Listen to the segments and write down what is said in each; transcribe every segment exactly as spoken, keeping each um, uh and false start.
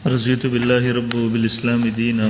رضيت بالله ربا وبالإسلام دينا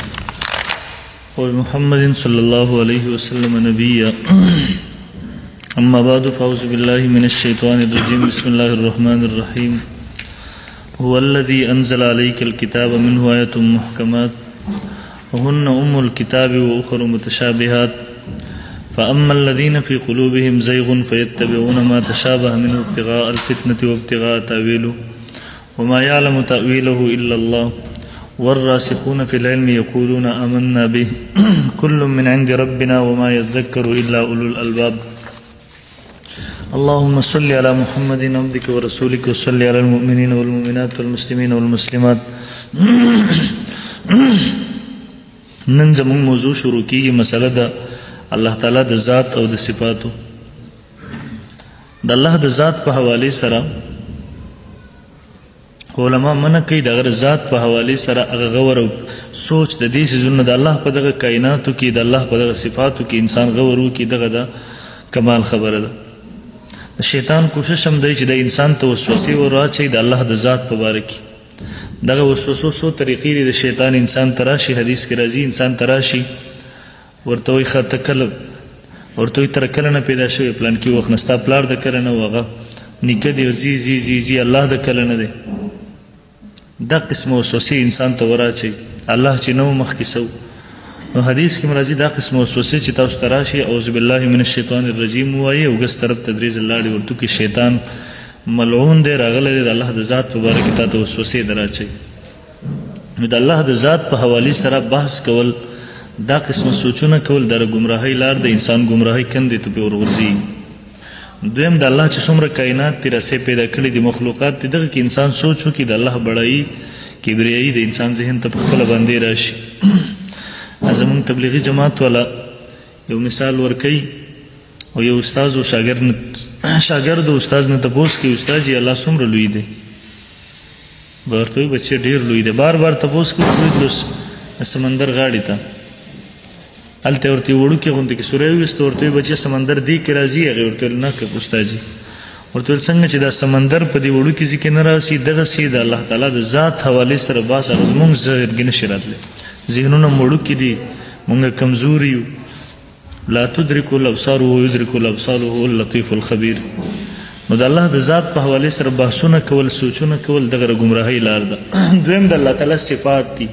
وبمحمد صلى الله عليه وسلم نبيا أما بعد فأعوذ بالله من الشيطان الرجيم بسم الله الرحمن الرحيم هو الذي أنزل عليك الكتاب منه آيات محكمات وهن أم الكتاب وأخر متشابهات فأما الذين في قلوبهم زيغ فيتبعون ما تشابه منه ابتغاء الفتنة وابتغاء تأويله وما يعلم تأويله إلا الله والراسخون في العلم يقولون آمنا به كل من عند ربنا وما يذكر إلا أولو الألباب اللهم صل على محمد عبدك ورسولك وصل على المؤمنين والمؤمنات والمسلمين والمسلمات. نن زمون موضوع شروع کیږي مسله ده الله تعالی د ذات او د صفاتو. د الله د ذات په حواله سره علماء منع کوي د غیر ذات په حواله سره هغه غور او سوچ د دې سيزونه د الله په دغه کائناتو کې د الله په دغه صفاتو کې انسان غور وکړي دغه د کمال خبره ده. شیطان کوشش هم دی چې د انسان ته وسوسه ورواچي د الله د ذات په اړه کې دغه وسوسو سو طریقې د شیطان انسان تراشي. حدیث کې راځي انسان تراشي ورته وي خاطر کله ورته تر کله نه پیدا شوی پلان کې وخت نستا پلار د کله نه وغه نیکه دی زی زی زی زی الله د کله نه دی. دا قسم وسوسه انسان ته ورواچي الله چې نو مخ کې سو نو حدیث کې مرضی دا قسم وسوسه چې تاسو تراشي اعوذ بالله من الشیطان الرجیم وایي او ګس طرف تدریج الله دی ورته کې شیطان ملعون دی راغله دی الله د ذات په اړه کې تاسو وسوسه دراچي. نو د الله د ذات په حواله سره بحث کول دا قسم سوچونه کول در گمراهی لار د انسان گمراهی کندې ته په ورغورځي. دویم د الله چې څومره کائنات تیر سه پیدا کړی د مخلوقات دغه کې انسان سوچو کې د الله بڑای کبریایی د انسان ذهن ته په خپل باندې راشي. زمون تبلیغی جماعت والا یو مثال ورکي او یو استاد او شاګرد شاګرد او استاد نه تاسو کې استاد جی الله څومره لوی دی ورته بچي ډیر لوی دی بار بار تاسو کې سمندر غاړي ته الته ورته وړو کې غونډه کې سورې وست ورته بچي سمندر دی کې راځي هغه ورته نه کې استاد جی ورته څنګه چې دا سمندر په دی وړو کې ځکه نه راسي دغه سید الله تعالی د ذات حواله سره باس ازمون زړګنه شراتله ذهنونه مړو کې دي مونږ کمزوري یو لا تدرك الابصار ويدرك الابصار هو اللطيف الخبير. نو د الله د ذات په حواله سره بحثونه کول سوچونه کول دغه گمراهی لار ده. دویم د الله تعالی صفات دي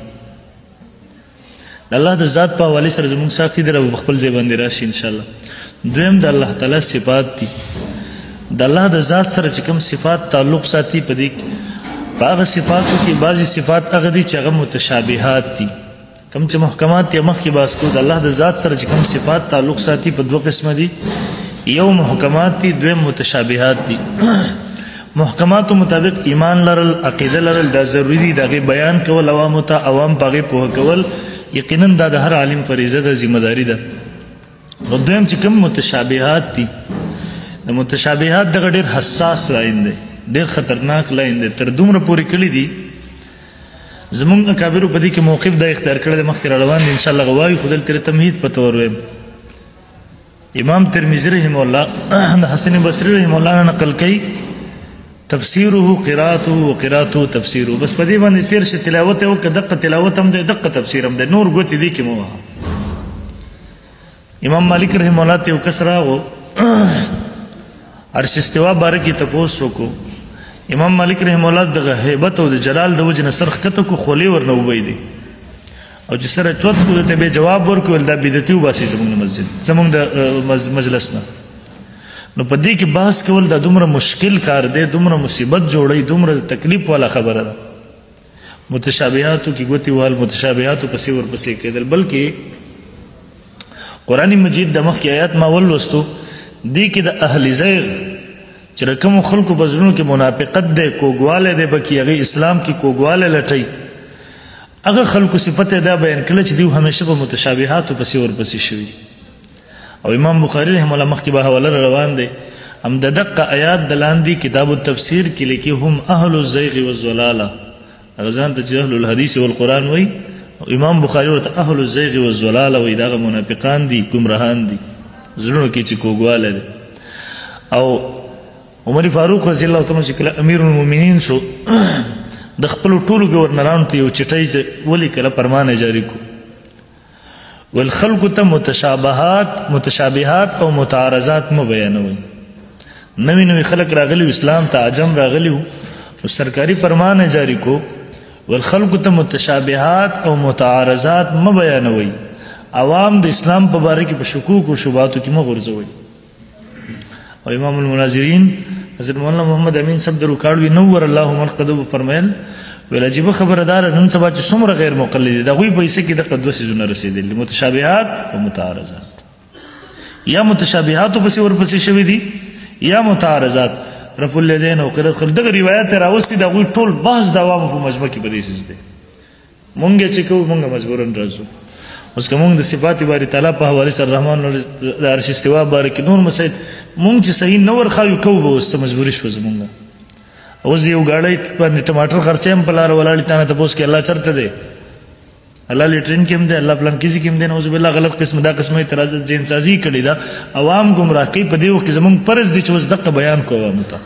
د الله د ذات په حواله سره زموږ ساقي در خپل ځای باندې راشي ان شاء الله. دویم د الله تعالی صفات دي د الله د ذات سره چې کوم صفات تعلق ساتي په دې هغه صفاتو کې بعضی صفات هغه دي چې هغه متشابهات دي کوم چې محکمات یا مخ کې باس کو د الله د ذات سره چې کوم صفات تعلق ساتي په دوه قسمه دي یو محکمات دي دویم متشابهات دي. محکمات مطابق ایمان لرل عقیده لرل دا ضروری دي دغه بیان کول عوام ته عوام پغه په کول یقینا دا د هر عالم فریضه ده ذمہ داری ده. او دویم چې کوم متشابهات دي د متشابهات دغه ډېر حساس لاین دي ډېر خطرناک لاین دي تر دومره پورې کړی دي زمونږ اکابرو په دې کې موقف دا اختیار کړل مخکې روان دي ان شاء الله غواړي خدل تر تمهید په تور ویم. امام ترمذی رحم الله د حسن بصری رحم الله نقل کوي تفسیره قراءته وقراءته تفسیره بس په دې باندې تیر شه تلاوت او دقه تلاوت هم د دقه تفسیر هم د نور ګوتی دي کې مو. امام مالک رحم الله ته کسرا او عرش استوا بارکی تاسو کو امام مالک رحم الله دغه هیبت او د جلال د وجه سرخ کته کو خولي ورنه وبې دي او چې سره چوت کو ته به جواب ورکول دا بدعتي وباسي زموږ مسجد زموږ د مجلس نه. نو په دې کې بحث کول دا دومره مشکل کار دی دومره مصیبت جوړي دومره تکلیف والا خبره ده. متشابهاتو کې ګوتی وال متشابهاتو پسې ور پسې کېدل بلکې قرآن مجید د مخ کې آیات ما ولوستو دې کې د اهل زیغ چې رقم خلکو بزرونو کې منافقت ده کوګواله ده بکی هغه اسلام کې کوګواله لټي هغه خلکو صفته ده بیان کړل چې دوی همیشه په متشابهات او پسې ور پسې شوی. او امام بخاری رحم الله مخکې به حواله روان دي هم د دقه آیات د لاندې کتاب التفسیر کې لیکي هم اهل الزیغ والضلاله غزان ته اهل الحديث والقران وای امام بخاری ورته اهل الزیغ والضلاله وای دا منافقان دي گمراهان دي زړونو کې چې کوګواله ده. او عمر فاروق رضی الله تعالی عنہ امیر المؤمنین شو د خپل ټولو گورنرانو ته یو چټۍ ولیکله فرمان جاری کو والخلق ته متشابهات متشابهات او متعارضات مو بیانوي. نوی نوی خلق راغلی اسلام ته عجم راغلی او سرکاري فرمان جاری کو والخلق ته متشابهات او متعارضات مو بیانوي. عوام د اسلام په باره کې په شکوک او شبهاتو کې مو غورځوي. او امام المناظرین حضرت مولانا محمد امین صاحب د ریکارډ نور الله مرقدو فرمایل ویل عجیب خبردار نن سبا چې څومره غیر مقلد دي غوي پیسې کې د قدوه سيزونه رسیدل متشابهات او متعارضات یا متشابهات په څیر ورپسې شوي دي یا متعارضات. رفع الیدین او قرات خل دغه روایت راوستي دا غوي ټول بحث د عوامو په مجمع کې بدې سيز دي. مونږ چې کوو مونږ مجبورن راځو. اوس کوم د صفات باری تعالی په حواله سره رحمان د عرش استوا بارک نور مسید مونږ چې صحیح نور خایو کوو به اوس مجبوري شو زمونږ. اوس یو گاڑی باندې ټماټر خرڅیم په لار ولاړی تانه ته پوس کې الله چرته دی الله لټرین کې هم دی الله پلان کیږي کې هم دی نوز بالله غلط قسم دا قسمه اعتراض زین سازی کړی دا عوام گمراه کوي په دې وخت زمونږ فرض دي چې اوس دغه بیان کوو مته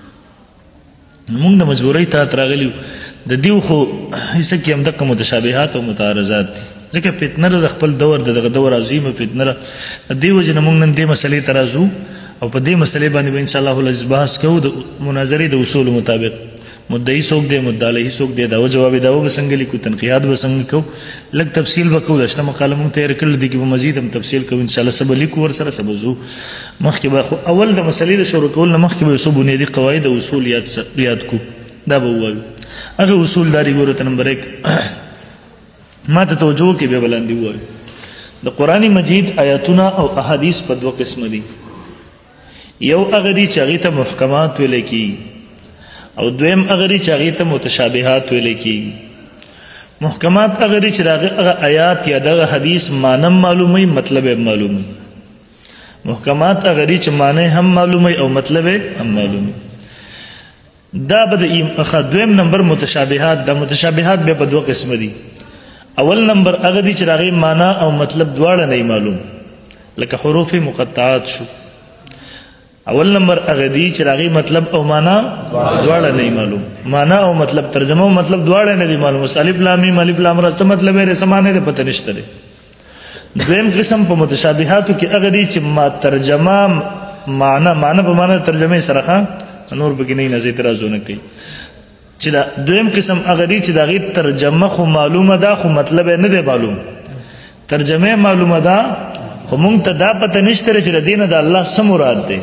مونږ د مجبورۍ ته تراغلیو د دیو خو هیڅ کې هم دغه متشابهات او متعارضات دي ځکه فتنه د خپل دور دغه دور عظیمه فتنه د دیو جن مونږ نن دې مسلې ترازو او په دې مسلې باندې به ان شاء الله ولز بحث کوو د مناظرې د اصول مطابق مدعی څوک دی مدعی علیه څوک دی دا جواب دا و څنګه لیکو تنقیحات به څنګه کوو لږ تفصیل وکړو د شنه مقاله مونږ تیار کړل دي کې به مزید هم تفصیل کوو ان شاء الله سبا لیکو ور سره سبزو مخکې به اول د مسلې د شروع کول نه مخکې به څو بنیادی قواعد او اصول یاد یاد کو دا به وایو. هغه اصول داري ګورو ته نمبر یک ما ته توجه کې به بلندي وایو. د قران مجید آیاتونه او احادیث په دوه قسم دي. یو هغه دي چې هغه ته محکمات ویل کیږي او دویم هغه دي چې هغه ته متشابهات ویل کیږي. محکمات هغه دي چې هغه آیات یا د حدیث معنی معلومي مطلب معلومي. محکمات هغه دي چې معنی هم معلومي او مطلب هم معلومي. دا به د دویم نمبر متشابهات د متشابهات به په دوه قسم دي. اول نمبر هغه دي چې هغه معنی او مطلب دواړه نه معلوم لکه حروف مقطعات شو. اول نمبر هغه دی چې راغي مطلب او معنا دواړه نه معلوم معنا او مطلب ترجمه او مطلب دواړه نه دي معلوم. الف لام میم الف لام را څه مطلب یې سمانه ده پته نشته دی. دویم قسم په متشابهاتو کې هغه دی چې ما ترجمه معنا معنا په معنا ترجمه سره نور بګینې نه زی اعتراضونه کوي چې دا دویم قسم هغه دی چې دا غي ترجمه خو معلومه ده خو مطلب نه دی معلوم. ترجمه معلومه ده خو مونږ ته دا پته نشته چې د دین د الله سم مراد دی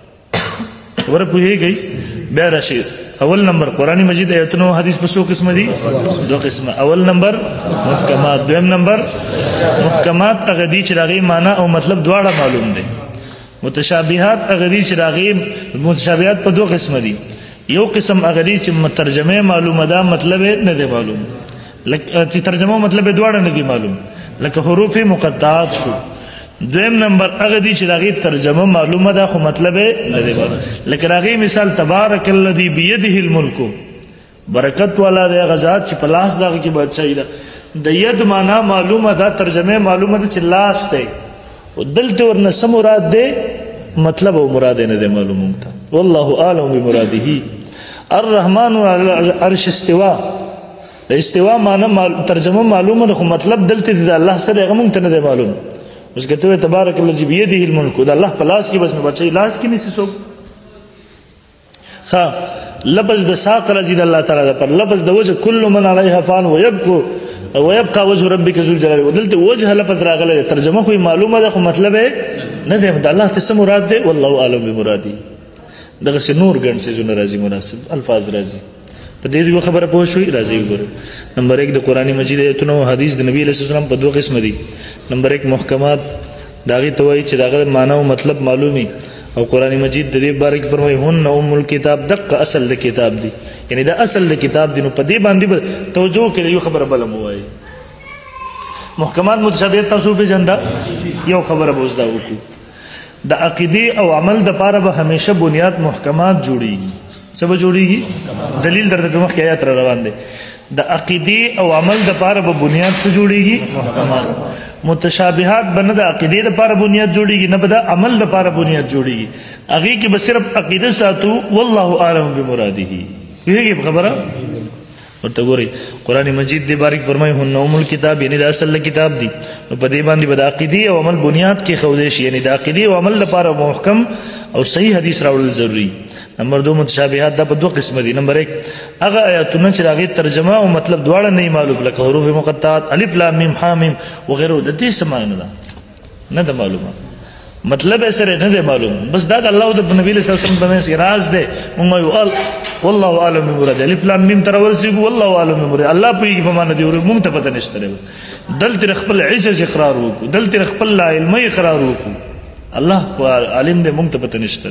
ور پوهیږي بیا راشي. اول نمبر قرآن مجید آیاتونه او حدیث په څو قسم دي؟ دوه قسمه. اول نمبر محکمات دویم نمبر محکمات هغه دي چې راغي معنا او مطلب دواړه معلوم دي. متشابهات هغه دي چې راغي متشابهات په دوه قسم دي. یو قسم هغه دي چې ترجمه معلومه ده مطلب نه دی معلوم لکه چې ترجمه مطلب دواړه نه دي معلوم لکه حروف مقطعات شو. دویم نمبر هغه دي چې داغي ترجمه معلومه ده خو مطلب نه دی معلوم لکه راغي مثال تبارک الذی بيده الملک برکت والا دی غزاد چې په لاس دغه کې بادشاہي ده د ید معنا معلومه ده ترجمه معلومه ده چې لاس دی او دلته ورنه سم مراد دی مطلب او مراد نه دی معلوم ته والله اعلم بمراده. الرحمن علی العرش استوا د استوا معنا ترجمه معلومه ده خو مطلب دلته د الله سره هغه مونږ ته نه دی معلوم. اوس کته تبارک الذی بيده الملک دا الله په لاس کې بس مې بچي لاس کې نسی څوک. ها لفظ د ساق رضی الله تعالی دا پر لفظ د وجه کل من علیها فان ويبقى ويبقى وجه ربک ذو الجلال ودلته وجه لفظ راغله ترجمه خو معلومه ده خو مطلب نه دی د الله ته مراد دی والله اعلم بمرادی. دغه څه نور ګڼ څه زونه راځي مناسب الفاظ راځي په دې یو خبره پوه شوي راځي وګورئ. نمبر یک د قرآن مجید آیتونه او حدیث د نبی صلی الله علیه وسلم په دوه قسم دي. نمبر یک محکمات داغي توای چې داغه معنا او مطلب معلومي او قرآن مجید د دې باره کې فرمایي هن ام الكتاب دقه اصل د کتاب دی یعنی دا اصل د کتاب دی نو په دې باندې توجه کړئ یو خبره بل مو وایي. محکمات متشابهات تاسو په جندا یو خبره بوز دا وکړو د عقیده او عمل د پاره به همیشه بنیاد محکمات جوړیږي. څه به جوړیږي؟ دلیل درته په مخ کې آیات را روان دي. د عقیده او عمل د پاره به بنیاد څه جوړیږي؟ محکمات. متشابهات بنه د عقیده د پاره بنیاد جوړیږي نه به د عمل د پاره بنیاد جوړیږي. هغه کې به صرف عقیده ساتو والله اعلم بمراده. یهږي خبره ورته ګوري قران مجید دی بارک فرمایي هن ام الكتاب یعنی د اصل کتاب دی نو په دې باندې بد عقیدی او عمل بنیاد کې خو دې شي یعنی د عقیدی او عمل لپاره محکم او صحیح حدیث راوړل ضروری. نمبر دو متشابهات دا په دوه قسم دي. نمبر یک هغه آیاتونه چې هغه ترجمه او مطلب دواړه نه معلوم لکه حروف مقطعات الف لام میم ح میم وغيره د دې سمانه نه نه ده معلومه مطلب یې سره نه ده معلوم بس دا د الله او د نبی صلی الله علیه وسلم په راز ده موږ یو ال والله اعلم مراد الف لام میم تر ورسېږي والله اعلم مراد الله په یې په معنا دی موږ ته پته نشته دلته خپل عجز اقرار وکړو دلته خپل لا علم اقرار وکړو الله عالم دې موږ ته پته نشته.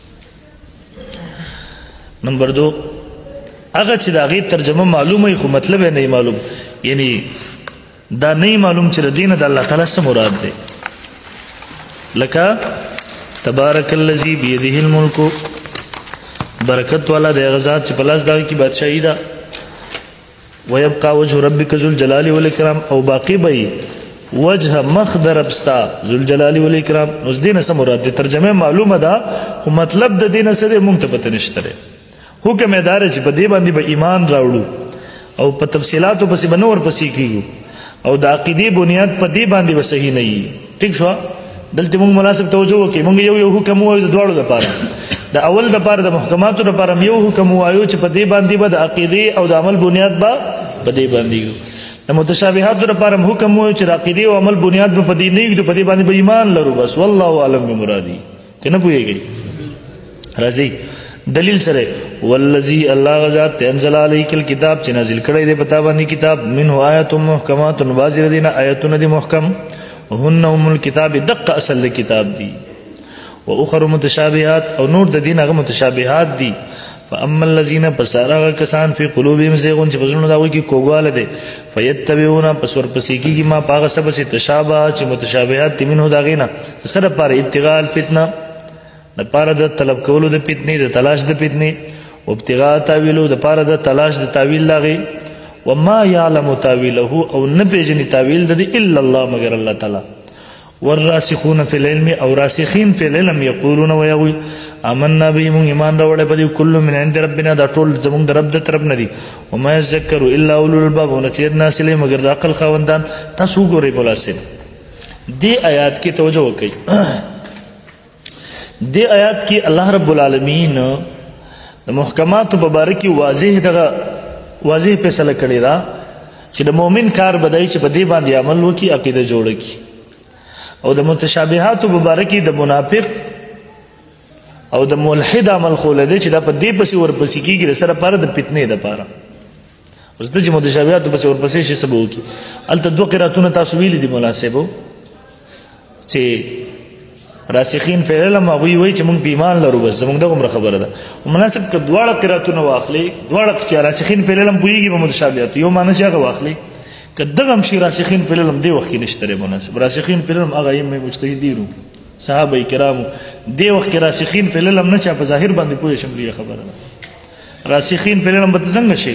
نمبر دو هغه چې دا غي ترجمه معلومه خو مطلب نه معلوم یعنی دا نه معلوم چې دین د الله تعالی سره مراد ده لکه تبارک الذی بيده الملک برکت والا د غزاد چې پلاس دا کی بادشاہی ده ويبقى وجه ربك ذو الجلال والاكرام او باقی به وجه مخدر ابستا ذو الجلال والاکرام اوس دینه سم مراد دي ترجمه معلومه ده خو مطلب د دینه سره مونږ ته پته نشته. حکم ادارې چې په دې باندې به ایمان راوړو او په تفصيلاتو پسې بنور پسې کیږو او د عقیده بنیاد په دې باندې به صحیح نه وي. ٹھیک شو دلته مونږ مناسب توجه وکړو مونږ یو یو حکم وایو د دوړو لپاره د اول لپاره د محکماتو لپاره یو حکم وایو چې په دې باندې به د عقیده او د عمل بنیاد به په دې باندې د متشابهات لپاره حکم وایو چې د عقیده او عمل بنیاد به په دې نه وي په دې باندې به ایمان لرو بس والله اعلم بمرادی کنه پوهیږي. راځي دلیل سره والذي الله غزاد انزل عليك الكتاب چې نازل کړی دی پتا باندې کتاب منه آیات محکمات بازر دین آیاتونه دي محکم هن ام الكتاب دق اصل کتاب دی واخر متشابهات او نور د دین هغه متشابهات دي. فاما الذين فسارا کسان فی قلوبهم زیغون چې بزنه دا وایي کې کوګواله دي فیتبعون پس ور پسې کیږي ما پاغه سبب سي تشابه چې متشابهات دي منه دا غینا سره پر ابتغاء الفتنه د پاره د طلب کولو د فتنې د تلاش د فتنې او ابتغاء تاویلو د پاره د تلاش د تاویل لاغي وما يعلم تاویله او نه پیژني تاویل د الا الله مگر الله تعالی. والراسخون فی العلم او راسخین فی العلم یقولون ويقول آمنا به مون ایمان راوړل په دې کله من عند ربنا دا ټول زموږ د رب د طرف نه دي وما يذكر الا اولو الالباب ونسيت ناسله مگر د عقل خوندان. تاسو ګورئ بولاسه دې آیات کې توجه وکړئ دې آیات کې الله رب العالمین د محکمات مبارکی واضح دغه واضح فیصله کړی دا چې د مؤمن کار بدای چې په دې باندې عمل وکي عقیده جوړ کی او د متشابهات مبارکی د منافق او د ملحد عمل خولده چې دا په دې پسې ورپسې کیږي سره پر د فتنې د پاره اوس د متشابهات پسې ورپسې شي سبو کی الته دوه قراتونه تاسو ویل دي مناسبو چې راسخین فی العلم او وی وی چې موږ په ایمان لرو بس موږ دغه خبره ده مناسب ک دواړه قراتونه واخلي دواړه چې راسخین فی العلم پویږي په متشابهات یو معنی څنګه واخلي ک دغه هم شي راسخین فی العلم دی وخت کې نشته مناسب راسخین فی العلم هغه یې مجتهدینو صحابه کرامو دی وخت کې راسخین فی العلم نه چا په ظاهر باندې پوهه شملي خبره ده راسخین فی العلم به څنګه شي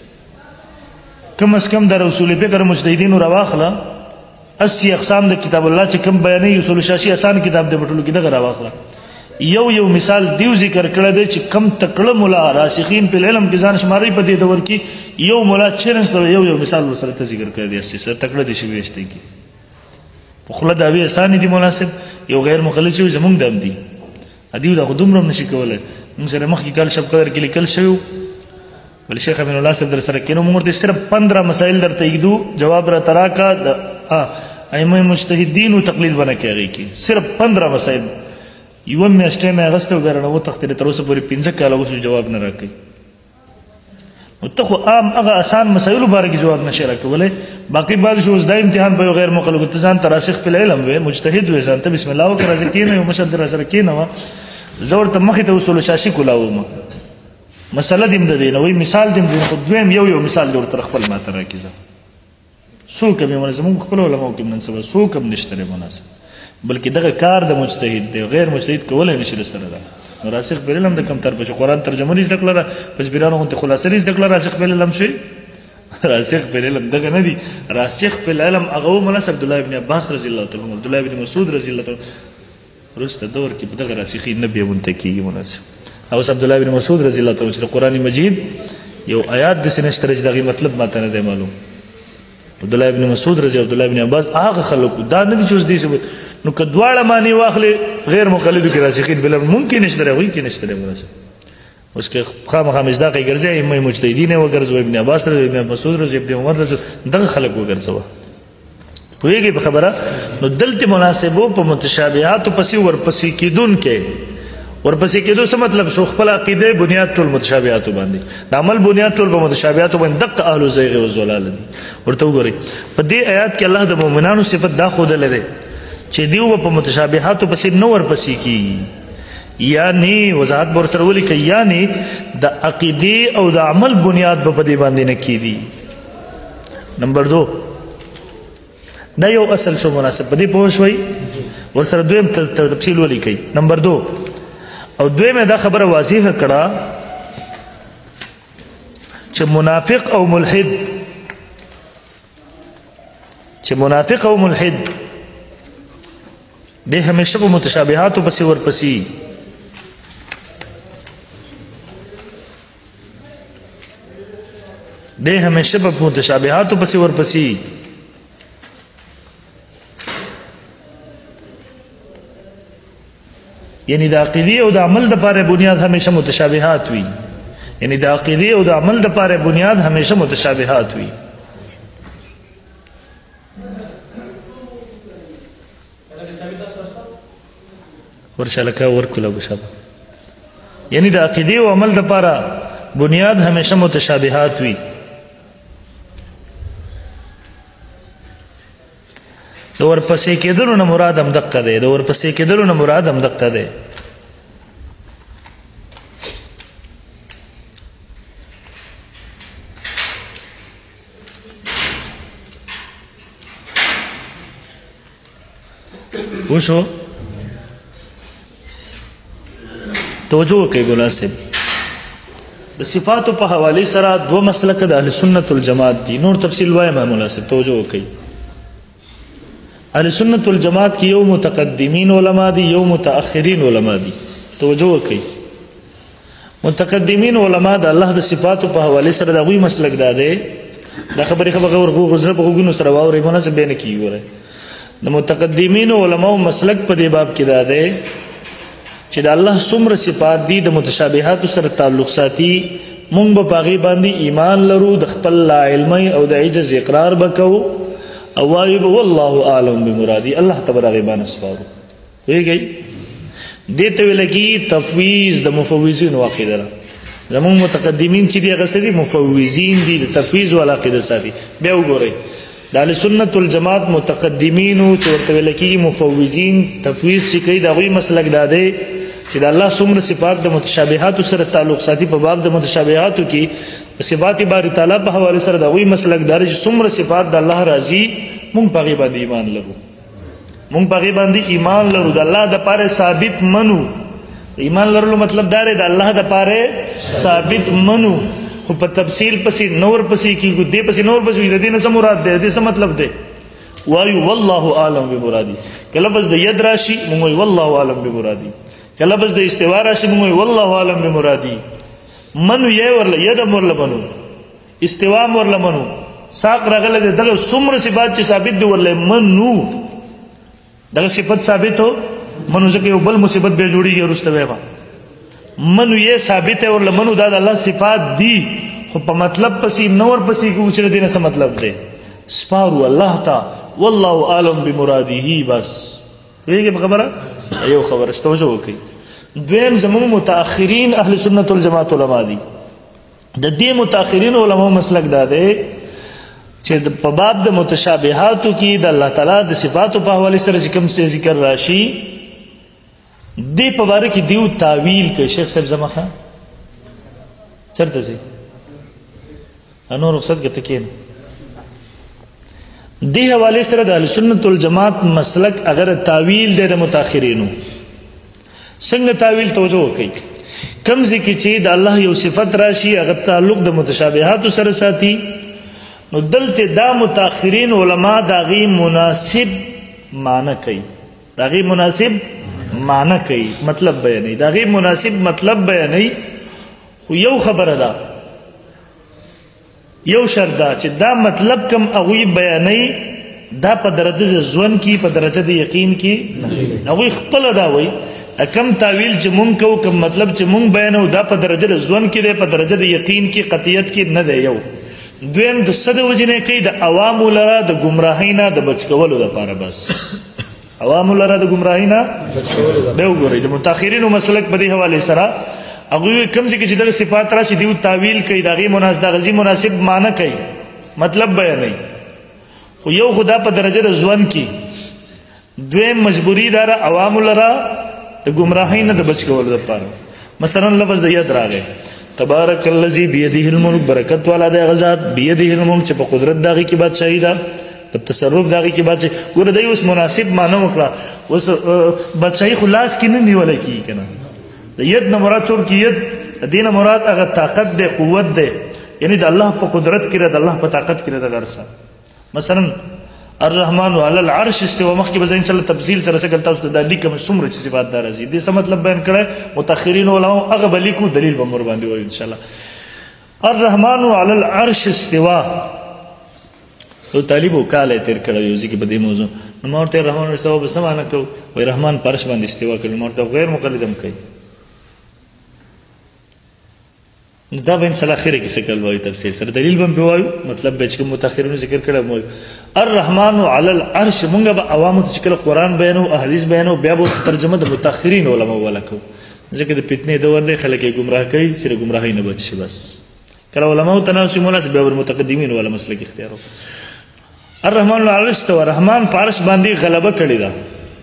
کم از کم د رسول فکر مجتهدینو رواخله اسی اقسام د کتاب الله چې کوم بیانې اصول شاشي آسان کتاب د بټلو کې دغه راوخله یو یو مثال دیو ذکر کړل دی چې کم تکړه مولا راسخین په علم کې ځان شماري په دې دور کې یو مولا چیرنس یو یو مثال سره ته ذکر کړی دی اسی سره تکړه دي شي وشته کې په خله دا وی آسان دي مناسب یو غیر مخلص شي زمونږ دم دي ادیو دا خودمره نشي کولای موږ سره مخکې کال شپ قدر کې لیکل شوی ول شیخ امین الله صاحب در سره کینو موږ ته صرف پندرہ مسائل درته یګدو جواب را تراکا ها ائمه مجتهدین او تقلید بنا کوي کی صرف پندرہ مسائل یو میاشتې مې غسته وګرنه و تختې تر اوسه پورې پنځه کاله اوس جواب نه راکړي نو ته خو عام هغه آسان مسایلو باره کې جواب نشي راکولای باقي بعد شو زدا امتحان به غیر مخلوق ته ځان تراسخ په علم وي مجتهد وي ځان ته بسم الله وکړه ځکه یو مشدد سره کینه زور ته مخې ته اصول شاشي کولاوم مسله دې مده دی نو مثال دې خو دویم یو یو مثال جوړ تر خپل ماته راکېزه سو کوم منظم خپل علماء کې مناسب سو کوم نشته مناسب بلکې دغه کار د مجتهد دی غیر مجتهد کولای نشي سره دا نو راسخ په علم د کم تر په قرآن ترجمه لري ذکر لره پس بیرانو ته خلاصې لري ذکر راسخ په علم شي راسخ په علم دغه نه دی راسخ په علم هغه مناسب عبد الله ابن عباس رضی الله تعالی عنہ عبد الله ابن مسعود رضی الله تعالی رسته دور کې دغه راسخین نبی مونته کیږي مناسب او عبد الله ابن مسعود رضی الله تعالی عنہ قرآن مجید یو آیات د سنشتره چې دغه مطلب ماته نه دی معلوم. عبد الله ابن مسعود رضی الله عنه ابن عباس هغه خلکو دا نه دي چې دې نو کدواړه معنی واخلې غیر مقلدو کې راسخین بل ممکن نشته راوي کې نشته مناسب. اوس کې خامخا مصداق یې ګرځي ائمه مجتهدین او ګرځو ابن عباس رضی ابن مسعود رضی ابن عمر رضی دغه خلکو ګرځوا پوهیږي په خبره. نو دلته مناسبو په متشابهات پسې ورپسې کېدون کې ورپسې کېدو څه مطلب شو خپل عقیده بنیاد ټول متشابهات باندې د عمل بنیاد ټول په متشابهات باندې دق اهل زیغ او زلال دي. ورته وګورئ په دې آیات کې الله د مؤمنانو صفت دا خود لري چې دیو په متشابهات پسې نو ورپسې کی یعنی وضاحت ور سره ولي کوي یعنی د عقیده او د عمل بنیاد په دې باندې نه کیدی. نمبر دو دا یو اصل شو مناسب په دې پوه شوي ور سره دویم تفصیل ولي کوي. نمبر دو او دویمه دا خبره واضحه کړه چې منافق او ملحد چې منافق او ملحد د همیشه په متشابهاتو پسې ورپسې د همیشه په متشابهاتو پسې ورپسې یعنی د عقیده او د عمل د لپاره بنیاد همیشه متشابهات وي. یعنی د عقیده او د عمل د لپاره بنیاد همیشه متشابهات وي. ورشلکه ورکوله بشابه یعنی د عقیده او عمل د لپاره بنیاد همیشه متشابهات وي. د ورپسې کېدلو نه مراد هم دقه ده د ورپسې کېدلو نه مراد هم دقه ده. وشو توجه کوي مناسب د صفاتو په حواله سره دو مسلک د اهل سنت والجماعت دي. نور تفصیل وایم مناسب توجه کوي. اهل سنت والجماعت کې یو متقدمین علما دي یو متأخرین علما دي. توجه کوي متقدمین علما د الله د صفاتو په حواله سره دغه مسلک داده دا خبره خبره ورغو غزر په غوګونو سره واوري مناسب به نه کیږي. د متقدمین علماء مسلک په دې باب کې داده چې د الله څومره صفات دي د متشابهات سره تعلق ساتي مونږ په پاغي باندې ایمان لرو د خپل لا علمي او د عجز اقرار وکاو او وایو والله اعلم بمرادي الله تبارک غیبان اسبارو ویږي دته ویل کی تفویض د مفوضین واقعه زمون متقدمین چې دی غسدي مفوضین دي د تفویض او عقیده ساتي. بیا وګورئ د اهل سنت والجماعت متقدمین او چې ورته ویل کی مفوضین تفویض چې کوي دا غوي مسلک داده چې د الله څومره صفات د متشابهات سره تعلق ساتي په باب د متشابهاتو کې صفات باری تعالی په حواله سره د غوي مسلک دار چې څومره صفات د الله راضي مونږ په غي باندې ایمان لرو مونږ په غي باندې ایمان لرو د الله د پاره ثابت منو. ایمان لرلو مطلب دا دی د الله د پاره ثابت منو خو په تفصیل پسې نور پسې کیږي دې پسې نور پسې د دې نه څه مراد ده دې څه مطلب ده وایو والله اعلم بمرادي. کله بس د ید راشي مونږ وایو والله اعلم بمرادي. کله بس د استوا راشي مونږ وایو والله اعلم بمرادي. منو یې ورله ید مرله منو استوا مرله منو ساق رغله دغه څومره صفات چې ثابت دي ورله منو دغه صفت ثابت هو منو ځکه یو بل مصیبت به جوړیږي ورسته وایما منو یې ثابت ہے ورله منو دا د الله صفات دي خو په مطلب پسې نور پسې کې چې دینه څه مطلب دی سپارو الله تا والله اعلم بمراده. بس ویږي خبره یو خبره توجه وکړي. دویم زمون متأخرین اهل سنت والجماعت علما دي. د دې متأخرین علما مسلک داده چې په باب د متشابهاتو کې د الله تعالی د صفاتو په حواله سره کوم څه ذکر راشي دې په اړه کې دیو تعویل کوي. شیخ صاحب زمخه چرته سي انو رخصت کې تکین دې حواله سره د اهل سنت والجماعت مسلک اگر تعویل د متأخرینو څنګه تعویل توجه وکړي کوم ځکه چې د الله یو صفت راشي هغه تعلق د متشابهات سره ساتي نو دلته دا متأخرین علما داغي مناسب معنی کوي داغي مناسب معنی کوي مطلب بیانوي داغي مناسب مطلب بیانوي. خو یو خبره ده یو شرط دا چې دا مطلب کم هغوی بیانوي دا په درجه د ژوند کې په درجه د یقین کې هغوی خپله دا وایي کم تعویل چې مونږ کوو کم مطلب چې مونږ بیانوو دا په درجه د ژوند کې دی په درجه د یقین کې قطعیت کې نه دی. یو دویم د څه د وجې نه کوي د عوامو لره د ګمراهۍ نه د بچ کولو دپاره بس عوامو لره د ګمراهۍ نه دی. وګورئ د متاخرینو مسلک په دې حوالې سره هغوی کوم ځای کې چې دغه صفات راشي دیو تعویل کوي د هغې مناسب د غزي مناسب معنی کوي مطلب بیانوي خو یو خدا په درجه د ژوند کې دویم مجبوري داره عوامو لره د ګمراهۍ نه د بچ کولو دپاره. مثلا لفظ د ید راغی تبارک الذی بیده الملک برکت والا د هغه ذات بیده الملک چې په قدرت د هغې کې بادشاهي ده په تصرف د هغې کې بادشاهي. ګوره دی اوس مناسب معنی وکړه اوس بادشاهي خو لاس کې نه نیولی کېږي که نه د ید نه مراد څوک کې ید د دې نه مراد هغه طاقت دی قوت دی یعنی د الله په قدرت کې ده د الله په طاقت کې ده دغه هر څه. مثلا الرحمن علی العرش استوا مخکې به زه انشاءالله تفصیل سره څنګه تاسو ته دا لیکم څومره چې صفات دا راځي دې څه مطلب بیان کړی متأخرینو علماو هغه به لیکو دلیل به مور باندې وایو انشاءالله. الرحمن علی العرش استوا یو طالب وکاله تیر کړی یو ځکه په دې موضوع نو ما ورته رحمان استوا به څه معنی کوو وایي رحمان په عرش باندې استوا کړي ما ورته غیر مقلد هم کوي نو دا به انشاءالله اخره کې څه کول وایو تفصیل سره دلیل به هم پې وایو مطلب به چې کوم متأخرینو ذکر کړی وایو. الرحمن علی العرش مونږ به عوامو ته چې کله قرآن بیانو احادیث بیانو بیا به ترجمه د متأخرینو علماو والا کوو ځکه د فتنې دور دی خلک یې ګمراه کوي چې د ګمراهۍ نه بچ شي بس کله علماو ته ناست وي مناسب بیا متقدمین والا مسلک اختیار وکړو. الرحمن علی العرش استوى رحمان په عرش باندې غلبه کړې ده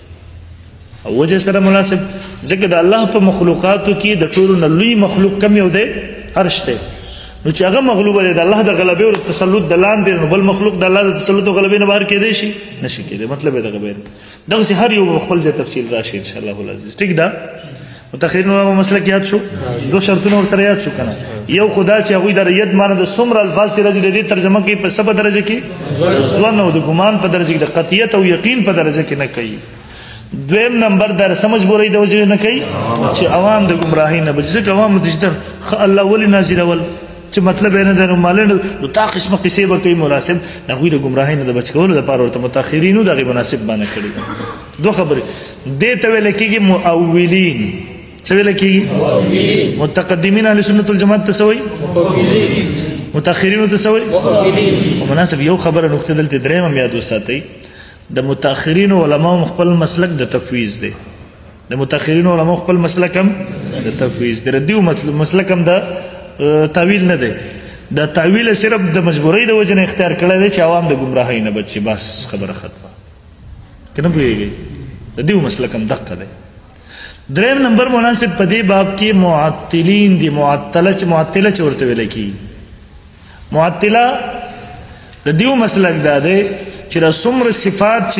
او وجه سره مناسب ځکه د الله په مخلوقاتو کې د ټولو نه لوی مخلوق کم یو دی عرش دی نو چې هغه مغلوبه دی د الله د غلبې او تسلط د لاندې نو بل مخلوق د الله د تسلط او غلبې نه بهر کېدی شي نشي کېدی مطلب یې دغه بیان دغسې هر یو خپل ځای تفصیل راشي انشاءالله العزیز. ټیک ده متأخرینو علماو مسلک یاد شو دو شرطونه ورسره یاد شو که نه یو خدا چې هغوی د ید معنی د څومره الفاظ چې راځي د دې ترجمه کوي په څه په درجه کې ظن او د ګمان په درجه کې د قطعیت او یقین په درجه کې نه کوي. دویم نمبر در سمجھ بورئی د وجه نه کوي چې عوام د ګمراهۍ نه بچ ځکه عوام متجدر الله ولې نازلول چې مطلب یې نه دی نو مالنه نو تا قسمه قصې به کوي مناسب د هغوی د ګمراهۍ نه د بچ کولو دپاره ورته متأخرینو د هغې مناسب باندې کړي. دوه خبرې دې ته ویله کېږي مؤولین څه ویله کېږي متقدمین اهل سنت والجماعت ته څه وایي متأخرینو ته څه وایي مناسب. یو خبره نقطه دلته درېیم هم یاد وساتئ د متأخرینو علماو خپل مسلک د تفویض دی د متأخرینو علماو خپل مسلک هم د تفویض دی ردیو مسلک هم د تعویل نه دی د تعویل صرف د مجبورۍ د وجه نه اختیار کړی دی چې عوام د ګمراهۍ نه بچي بس خبره ختمه که نه پوهېږئ د دیو مسلک هم دقه دی. دریم نمبر مناسب په دې باب کې معطلین دي معطله چې معطله چې ورته ویلی کېږي معطله د دیو مسلک دا دی چې را څومره صفات چې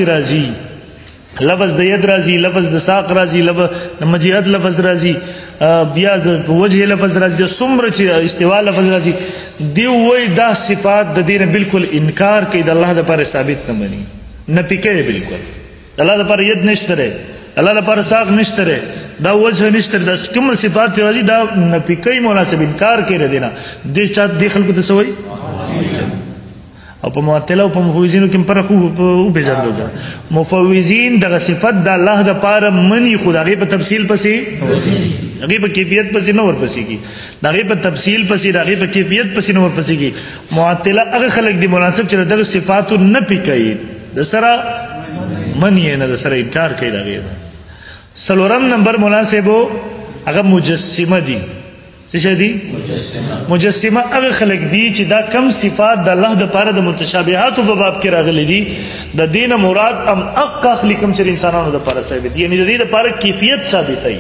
راځي لفظ د ید راځي لفظ د ساق راځي لفظ د مجیت لفظ راځي بیا د وجه لفظ راځي د څومره چې استوا لفظ راځي دی وایي دا صفات د دې نه بالکل انکار کوي د الله دپاره ثابت نه مني نه پې کوي بالکل د الله دپاره ید نشته دی الله دپاره ساق نشته دی دا وجه نشته دا کومه صفات چې راځي دا نه پې کوي مناسب انکار کوي د دې نه دې چا دې خلکو ته څه وایي او په معطله او په مفوضینو کې فرق وپېژندو که مفوضین دغه صفت د الله دپاره مني خو د هغې په تفصیل پسې هغې په کیفیت پسې نه ورپسې کېږي د هغې په تفصیل پسې د هغې په کیفیت پسې نه ورپسې کېږي. معطله هغه خلک دي مناسب چې د دغه صفاتو نه پې کوي د سره مني یې نه د سره انکار کوي د هغې نه. څلورم نمبر مناسبو هغه مجسمه دي څه شی دي مجسمه هغه خلک دي چې دا کم صفات د الله دپاره د متشابهاتو په باب کې راغلي دي د دې نه مراد هم هغه اخلي کوم چې انسانانو دپاره ثابت دي یعنې د دې دپاره کیفیت ثابتوي.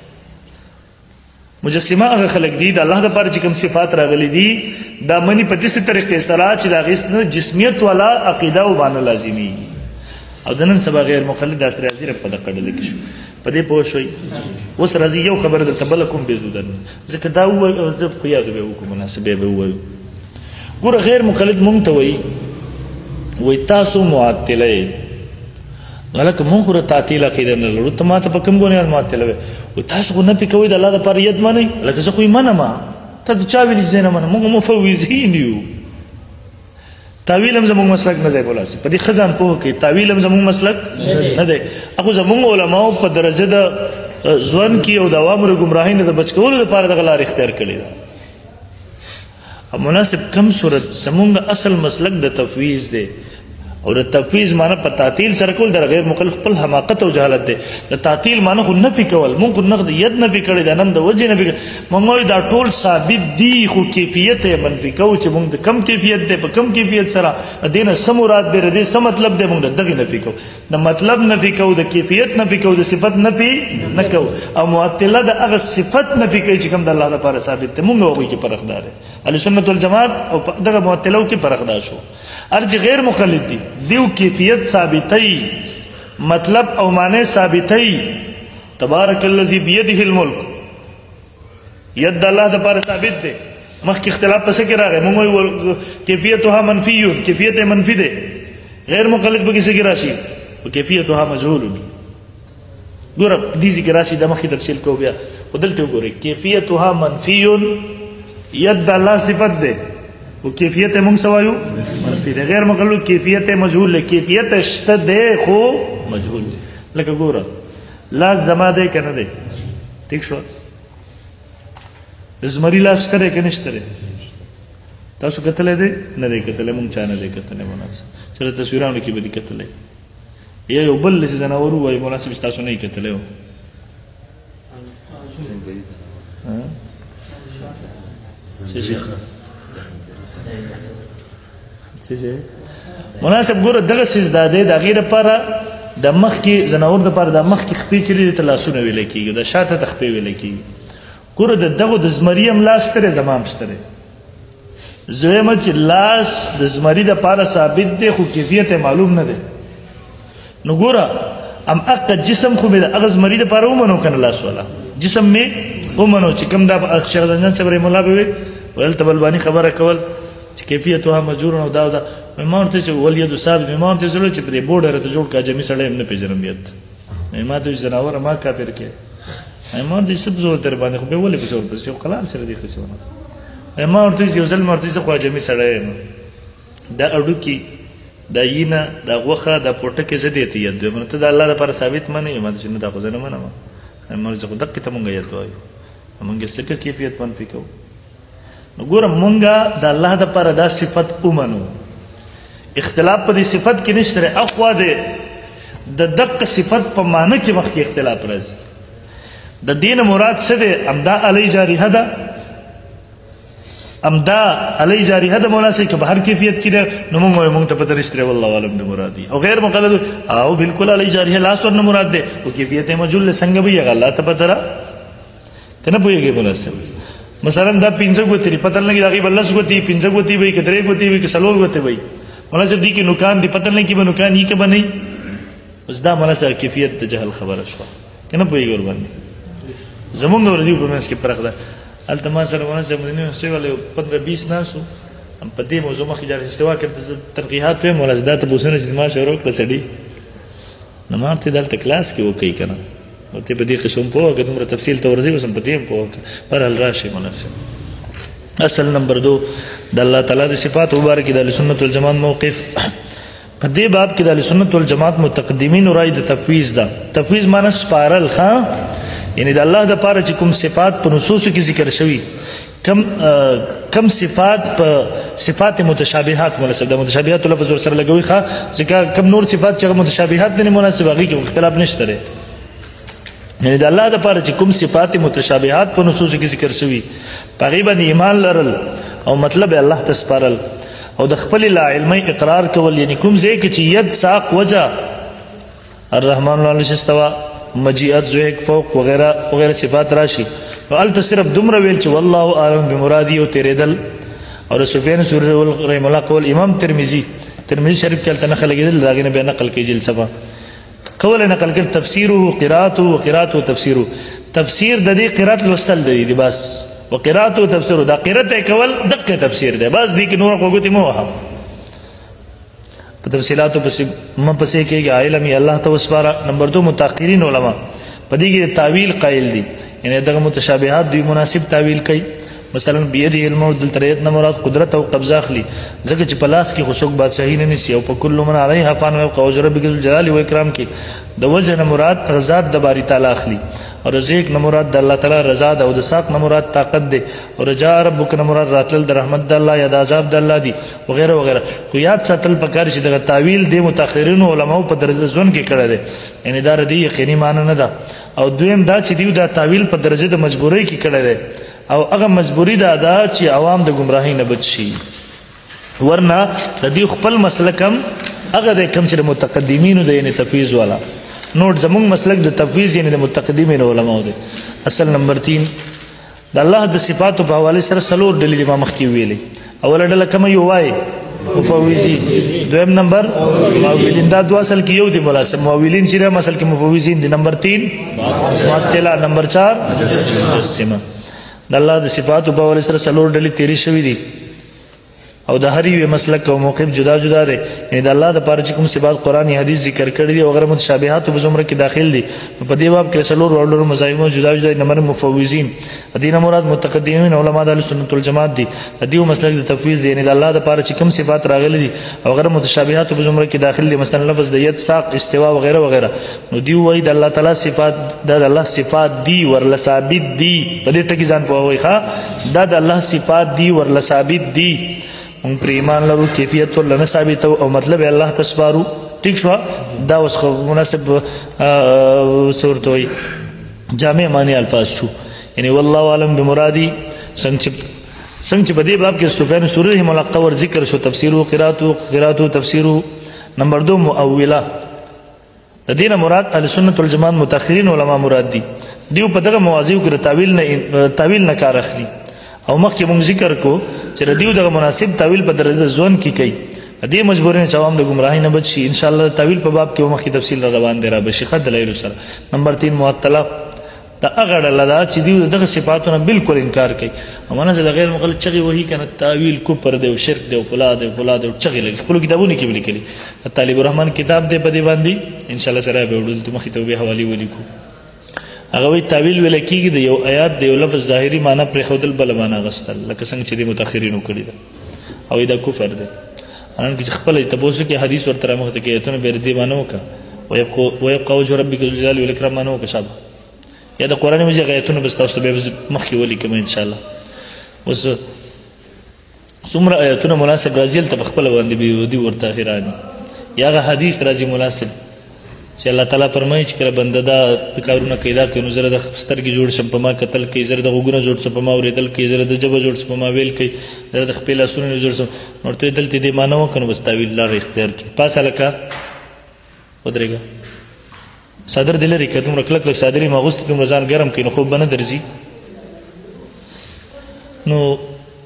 مجسمه هغه خلک دي د الله دپاره چې کوم صفات راغلي دي دا مني په داسې طریقې سره چې د هغې نه جسمیت والا عقیده وبانه لازمي او د نن سبا غیر مقلد داسې راځي په دغه ډله کې شو په دې پوه شوئ. اوس راځي یو خبره درته بله کوم بې زوده ځکه دا ووایو زه په یادو به وکړو مناسب به ووایو. ګوره غیر مقلد مونږ ته وایي وایي تاسو معطله یې هلکه مونږ خو را تعطیل عقیده نه لرو ته ما ته په کوم بنیاد معطله وایي وایي تاسو خو نه پې کوئ د الله دپاره ید منئ هلکه زه خو یې منم ته د چا ویلي چې زه یې نه منم مونږ مفوضین یو تعویل هم زموږ مسلک نه دی مولا صاحب، په دې خزان پوه کې تعویل هم زموږ مسلک نه دی. هغه زموږ علماو په درجه د ځوان کې او د عوامو ګمراهۍ نه د بچ کولو لپاره دغه لار اختیار کړې ده. مناسب کم صورت زموږ اصل مسلک د تفویض دی، او د تفویض معنی په تعطیل سره کول د غیر مکلف خپل حماقت او جهالت دی. د تعطیل معنی خو نفي کول، مونږ نقد ید نفي کړی دا نم د وجه نفي مونږ دا ټول ثابت دی، خو کیفیت یې منفي کوو چې مونږ د کم کیفیت دی په کم کیفیت سره دینه سم مراد دی، دې سم مطلب دی، مونږ دغه نفي کوو، د مطلب نفي کوو، د کیفیت نفي کوو، د صفت نفي نه کوو. او معطله د هغه صفت نفي کوي چې کوم د الله لپاره ثابت دی. مونږ هغه کې پرخدار اهل سنت والجماعت او دغه معطلو کې پرخدار شو. ارج غیر مقلد دی دیو کیفیت ثابتئی، مطلب او معنی ثابتئی. تبارک الذی بیده الملک، ید الله د پاره ثابت دی. مخکې اختلاف پس کې راغی، موږ کیفیتها منفی، کیفیت منفی دی. غیر مقلد به کیسه کې راشي او کیفیتها مجهول. ګوره دې ذکر راشي د مخکې تفصیل کو بیا خدلته وګورئ. کیفیتها منفی، ید الله صفت دی او کیفیت موږ سوایو منفی دی. غیر مقلد کیفیت مجهول له کیفیت شته دی خو مجهول. لکه ګوره لاس زما دی کنه دی، ٹھیک شو؟ زمری لاس شته کې نشته دی، تاسو کتلې دی نه دی کتلې، مونږ چا نه دی کتلې. مناسب چې تصویرانو کې به دي کتلې، یا یو بل چې زناور وای مناسب تاسو نه کتلې و. مناسب ګوره دغه سجده دی د غیر لپاره د مخ کې زناور د لپاره د مخ کې خپې چلی د لاسونه ویل کېږي، د شاته د خپې ویل کېږي. ګوره د دغه د زمریم لاس تر زمام شته زویمه چې لاس د زمری د لپاره ثابت دی خو کیفیت معلوم نه دی. نو ګوره ام اق جسم خو به د هغه زمری د لپاره ومنو کنه لاس والا جسم می ومنو چې کوم د شیخ زنجان صاحب مولا به ویل تبلبانی خبره کول چې کیفیتها مجرور او دا دا ما ورته چې ولید صاحب ما ورته زړه چې په دې بورډر ته جوړ کا جمی سړی نه پیژنم بیت ما ته جناور ما کافر کې ما دې سب زور تر باندې خو به ولې په څور پس یو قلار سره دې خسونه ما ورته یو ځل مرته چې خو جمی سړی دا اډو کې دا یینه دا غوخه دا پورته کې زدې ته یاد مې ته د الله لپاره ثابت منه ما چې نه دا خو زنه منه ما ځکه دقه ته مونږ یې توای مونږ څه کیفیت منفي کوو. نو ګوره مونږه د الله د لپاره دا صفت ومنو، اختلاف په دې صفت کې نشته. اخوا دې د دقه صفت په معنی کې مخکې اختلاف راځي. د دین مراد څه دی؟ امدا علی جاریه ده، امدا علی جاریه ده مولا سي که به هر کیفیت کې ده نو موږ موږ ته پته نشته والله عالم د مرادي. او غیر مقلد او بالکل علی جاریه لاس ور نه مراد ده او کیفیت مجهول څنګه به یې الله ته پته را کنه پوهیږي مولا سي. مثلا دا پنځه غوتی پته نه لګي دا غي بلس غوتی پنځه غوتی وي کترې غوتی وي کسلور غوتی وي مولا سي دي کې نوکان دي پته نه کې به نوکان یې کې بنئ. اوس دا مولا سي کیفیت د جهل خبره شو کنه پوهیږي ور باندې زمونږ ورته په منځ کې فرق ده. التما سره مولا سي مدینه واستوي ولې پندرہ بیس ناسو هم په دې موضوع مخې جاري استوا کې تنقیحات په مولا زدا ته بوسنه چې ما شروع کړ سړي نو مارته دلته کلاس کې وکي کنه او ته په دې قسم په وګړو دومره تفصیل ته ورځي وسم په دې په پر ال راشي مناسب. اصل نمبر دو د الله تعالی د صفات مبارک د سنت والجماعت موقف په دې باب کې د سنت والجماعت متقدمین رائے د تفویض ده. تفویض معنی سپارل ښا یعنی د الله د پاره چې کوم صفات په نصوص کې ذکر شوی کم کم صفات په صفات متشابهات مناسب د متشابهات لفظ ور سره لګوي ښا ځکه کم نور صفات چې متشابهات نه مناسب هغه کې اختلاف نشته لري. یعنی د الله د پاره چې کوم صفات متشابهات په نصوص کې ذکر شوی تقریبا ایمان لرل او مطلب الله تسپارل او د خپل لا علمي اقرار کول یعنی کوم ځای کې چې ید ساق وجه الرحمن العرش استوى مجیات زویک فوق وغیرہ وغیرہ صفات راشي او ال صرف دومره ویل چې والله اعلم بمرادی او تیرې دل او سفیان ثوری رحم الله قول امام ترمذی ترمذی شریف کې تل نقل کېدل راغی نه به نقل کې جل صفه قول نقل کړ تفسیره قراءته وقراءته تفسیره تفسیر د دې قرات لوستل دی بس وقراءته تفسیره دا قرات کول دغه تفسیر دی بس دې کې نور کوګتی مو وها په تفصیلاتو پس م پسې کېږي علم الله توسپاره. نمبر دو متأخرین علما په دې کې تعویل قائل دي یعنی دغه متشابهات دوی مناسب تعویل کوي مثلا بيده الموت دلته ریت نه مراد قدرت او قبضه اخلي ځکه چې په لاس کې خو څوک بادشاهي نه نیسي او په کل من علیها فان ويبقى وجه ربک ذو الجلال والاکرام کې د وجه نه مراد ذات د باری تعالی اخلي او رزق نه مراد د الله تعالی رضا ده او د ساق نه مراد طاقت ده او رجاء ربک نه مراد راتل د رحمت د الله یا د عذاب د الله دي وغیرہ وغیرہ. خو یاد ساتل پکار چې د تعویل د متأخرین علماء په درجه ځون کې کړه ده یعنی دا ردی یقیني معنی نه ده. او دویم دا چې دیو دا تعویل په درجه د مجبورۍ کې کړه ده او هغه مجبوری دا ده چې عوام د گمراهی نه بچ شي ورنه د دې خپل مسلکم هغه د کم چې متقدمینو د یعنی تفویض والا نوٹ زمونږ مسلک د تفویض یعنی د متقدمینو علماء دی. اصل نمبر تین د الله د صفاتو په حواله سره څلور ډلې ما مخکې ویلې. اوله ډله کوم یو وای مفوضین، دویم نمبر مؤولین، دا دو اصل کې یو دی مناسب مؤولین چې د اصل کې مفوضین دي. نمبر تین معطله، نمبر چار مجسمه. د الله د صفاتو په حواله سره څلور ډلې تیری شوې دي او د هر یو مسلک او موقف جدا جدا دی. یعنی د الله د پاره چې کوم صفات قرآنی حدیث ذکر کړی دي او غیر متشابهات په زمره کې داخل دي په دې باب کې څلور ورلو مذاهب جدا جدا نمبر مفوضین دینه مراد متقدمین علما د سنت والجماعت دي. د دې مسلک د تفویض یعنی د الله د پاره چې کوم صفات راغلي دي او غیر متشابهات په زمره کې داخل دي مثلا لفظ د ید، ساق، استوا وغیرہ وغیرہ نو دی وایي د الله تعالی صفات د الله صفات دي ورل ثابت دي. په دې ټکی ځان په وایي ښا دا د الله صفات دي ورل ثابت دي. موږ پر ایمان لرو کیفیت ولنه ثابت او مطلب الله تسبارو ٹھیک شو. دا اوس مناسب صورت وي جامع معنی الفاظ شو یعنی والله علم بمرادی څنګه څنګه په دې باب کې سفیان ثوری رحمه الله قور ذکر شو تفسیر او قرات او قرات او تفسیر. نمبر دو مؤوله د دینه مراد اهل سنت والجماعت متأخرین علما مراد دي. دیو په دغه مواضیع کې تعویل نه تعویل نه کار اخلي او مخکې موږ ذکر کو چې ردیو دغه مناسب تعویل په درجه ځون کې کوي دې مجبورین چې عوام د گمراهی نه بچ شي. ان شاء الله تعویل په باب کې مخکې تفصیل روان دی را بشي خد دلایل سره. نمبر تین معطله دا هغه لدا چې دیو دغه صفاتونه بالکل انکار کوي او منځ د غیر مغلط چغي وਹੀ کنه تعویل کفر دی او شرک دی او فلاد دی فلاد او چغي لګي خپل کتابونه کې لیکلي. طالب الرحمن کتاب دی په دې باندې ان شاء الله سره به وړل ته مخې ته به حواله ولیکو. هغه وی تعویل ویل کېږي د یو آیات د یو لفظ ظاهري معنی پر خودل بل معنی غستل لکه څنګه چې د متأخرینو کړی ده او دا کفر ده. ان کې خپل تاسو کې حدیث ورته مخته کې ته به دې معنی وکا ويبقى ويبقى وجه ربك ذو الجلال والاكرام معنی وکا شابه یا د قران مجید آیاتونه بس تاسو به مخکې ولیکم ان شاء الله. اوس څومره آیاتونه مناسب راځي ته خپل باندې به دی ورته هرانی یا غ حدیث راځي مناسب چې الله تعالی فرمایي چې کله بنده دا کارونه کوي دا کوي نو زره د سترګې جوړ شم په ما قتل کوي زره د غوګونه جوړ شم په ما اوریدل کوي زره د جبه جوړ شم په ما ویل کوي زره د خپل اسونه جوړ شم نو ته دلته دې مانو کنه بس تعویل لار اختیار کی پاسه لکه ودرېګا صدر دل لري کته مرکل کله صدرې مغوست کوم رمضان ګرم کین خو بنه درځي نو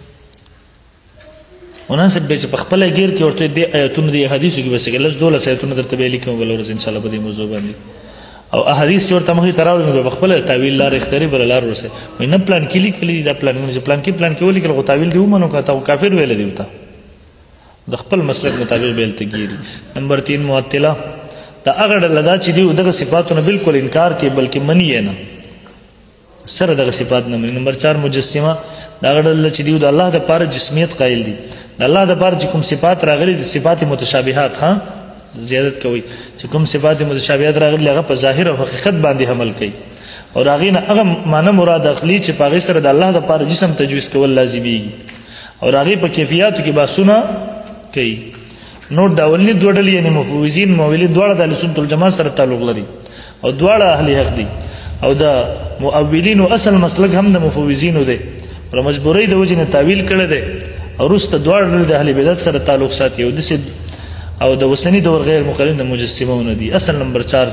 مناسب به چې په خپل غیر کې ورته د آیاتونو د حدیثو کې وسګل لږ دوله آیاتونو درته به لیکم بل ورځ ان شاء الله په دې موضوع باندې او احادیث ورته مخې تراوړم په خپل تعویل لار اختیاري بل لار ورسه وای نه پلان کې لیکلي دا پلان نه پلان کې پلان کې ولي کله تعویل دی ومنو کا تا کافر ویل دی وتا د خپل مسلک مطابق بیل تګيري. نمبر تین معطله دا هغه لدا چې دی دغه صفاتونه بالکل انکار کوي بلکې منی نه سره دغه صفات نه مني. نمبر چار مجسمه دا هغه چې دی د الله د پاره جسمیت قائل دي د الله د بار چې کوم صفات راغلي د صفات متشابهات ها زیادت کوي چې کوم صفات متشابهات راغلي هغه په ظاهر او حقیقت باندې عمل کوي او راغین هغه معنی مراد اخلي چې په سره د الله د بار جسم تجویز کول لازمي او راغي په کیفیتو کې باسونه کوي. نو دا ولني دوړل یعنی مفوضین مؤولین دواړه د سنت الجماعت سره تعلق لري او دواړه اهل حق دي او د مؤولین او اصل مسلک هم د مفوضین دی پر مجبورۍ د وجه نه تعویل کړي دي او رسته دوړل د اهل بدعت سره تعلق ساتي او د او د وسنی دور غیر مقلد د مجسمون دي. اصل نمبر چار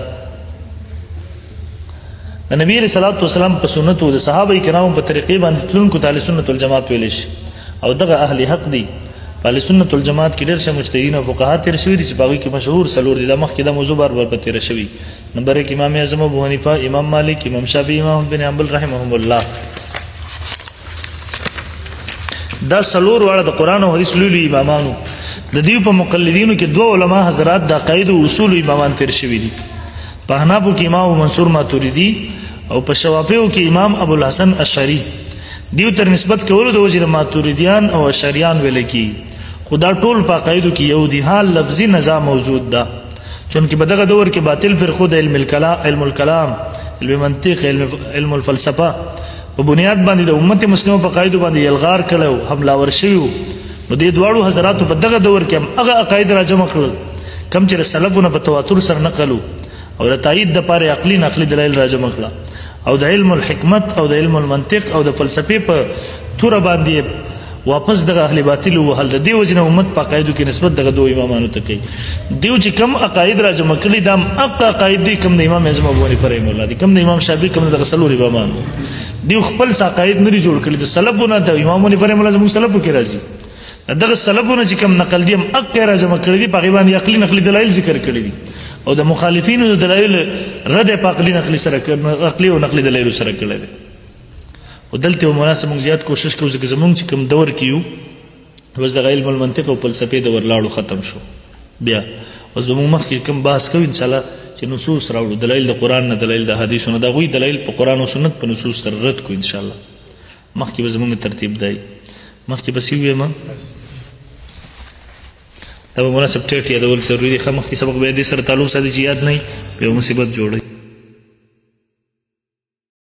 د نبی رسول الله والسلام په سنت او د صحابه کرام په طریقې باندې تلونکو تعالی سنت الجماعت ویل شي او دغه اهل حق دي په سنت الجماعت کې ډېر شه مجتهدین او فقها تیر شوی دي چې باقي کې مشهور سلور دي د مخ کې د موضوع بار بار پته رشوي. نمبر یک امام اعظم ابو حنیفه، امام مالک، امام شافعی، امام بن حنبل رحمهم الله. دا سلور واړه د قران او حدیث لولي امامانو د دې په مقلدینو کې دوه علما حضرات د قواعد او اصول امامان تیر شوی دي. په حنابو کې امام منصور ماتوریدی او په شوافیو کې امام ابو الحسن اشعری دیو تر نسبت کولو د وجه ماتوریدیان او اشعریان ویل کی خدا ټول په عقایدو کې یو دی حال لفظي نظام موجود ده چونکه په دغه دور کې باطل فرقو د علم الکلام علم الکلام علم منطق علم, علم الفلسفه په بنیاد باندې د امت مسلمه په قاعده باندې یلغار کړو حمله ورشيو نو دې دواړو حضراتو په دغه دور کې هغه عقاید راجمع کړل کم چې سلفونه په تواتر سره نقلو او د تایید د پاره عقلی نقلی دلایل راجمع کړل او د علم الحکمت او د علم المنطق او د فلسفي په تور باندې واپس دغه اهل باطل او هل د دیو جن امت په عقایدو کې نسبت دغه دوه امامانو ته کوي دیو چې کم عقاید راجمع کړي د حق عقاید دي کم د امام اعظم ابو حنیفه رحمه الله دي کم د امام شافعي کم د غسلور امامانو دیو خپل عقاید نه جوړ کړي د سلفونه د امام حنیفه رحمه الله زموږ سلفو کې راځي دغه سلفونه چې کم نقل دي حق راجمع کړي دي په غیبان عقلی نقلی دلایل ذکر کړي دي او د مخالفینو د دلایل رد په عقلی نقلی سره کړي عقلی او نقلی دلایل سره کړي دي او دلته مناسب موږ زیات کوشش کوو چې زمونږ چې کوم دور کیو بس د علم المنطق او فلسفه د ورلاړو ختم شو بیا اوس موږ مخکې کوم بحث کوو ان شاء الله چې نصوص راوړو دلایل د قران نه دلایل د حدیثو نه دا غوي دلایل په قران او سنت په نصوص سره رد کوو ان شاء الله مخکې به زمونږ ترتیب دی مخکې بس یو ما دا مناسب ټیټ یادول ضروري دی خامخ کې سبق به دې سره تعلق ساتي چې یاد نه وي په مصیبت جوړي